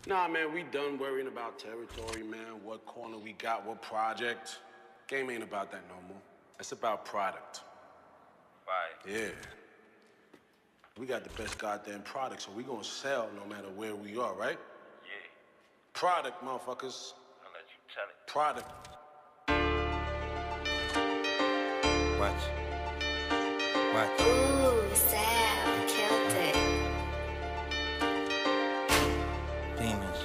Nah, man, we done worrying about territory, man. What corner we got, what project. Game ain't about that no more. It's about product. Right. Yeah. We got the best goddamn product, so we gonna sell no matter where we are, right? Yeah. Product, motherfuckers. I'll let you tell it. Product. Watch. Watch. Ooh, Sam, killed it. Demons.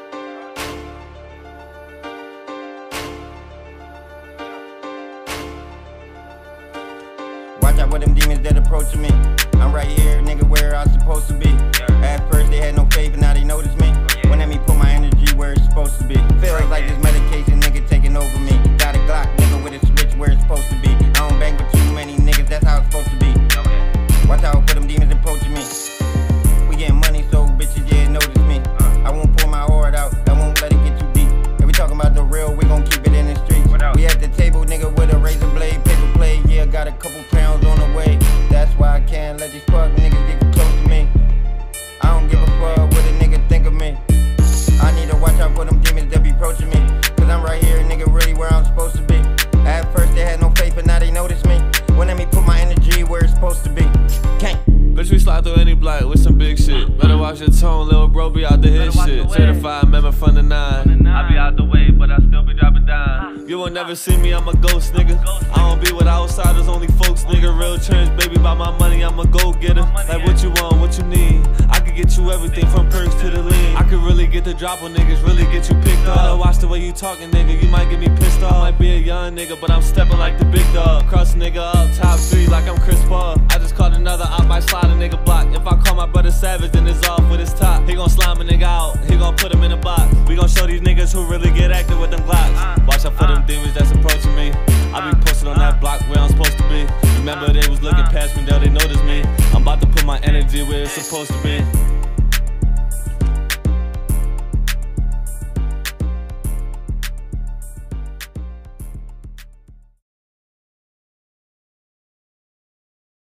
Watch out with them demons that approaching me. I'm right here, nigga, where I'm supposed to be. At first they had no faith, and now they notice me. When let me put my energy where it's supposed to be. Feels like this medication, nigga, taking over me. Got a Glock, nigga, with a switch where it's supposed to be. I don't bang with too many niggas, that's how it's supposed to be. Watch out for them demons approaching me. We getting money, so bitches, yeah, notice me. I won't pour my heart out, I won't let it get too deep. If we talking about the real, we gon' keep it in the streets. We at the table, nigga, with a razor blade, paper plate. Yeah, got a couple pounds on the way. That's why I can't let these fuck niggas get close to me. I don't give a fuck what a nigga think of me. I need to watch out for them demons that be approaching me. Cause I'm right here, nigga, really where I'm supposed to be. At first they had no faith, but now they notice me. When let me put my energy where it's supposed to be. Can't. Bitch, we slide through any block with some big shit. Better watch your tone, little bro, be out the hit shit. Certified member from the 9. I be out the way, but I still be dropping down. You won't never see me, I'm a ghost, nigga. I don't be with outsiders, only folks, nigga. Real church, baby, by my money, I'm a go-getter. Like what you want, what you need. I could get you everything from perks to the lean. I could really get the drop on niggas, really get you picked up. Better watch the way you talking, nigga, you might get me pissed off. I might be a young nigga, but I'm stepping like the big dog. Cross a nigga up, top 3 like I'm Chris Paul. I just caught another op, might slide a nigga block. If I call my brother savage, then it's off with his top. He gon' slime a nigga out, he gon' put him in a box. We gon' show these niggas who really get active with them Glocks. Watch out for them demons that's approaching me. I be posted on that block where I'm supposed to be. Remember they was looking past me, now they noticed me. I'm about to put my energy where it's supposed to be.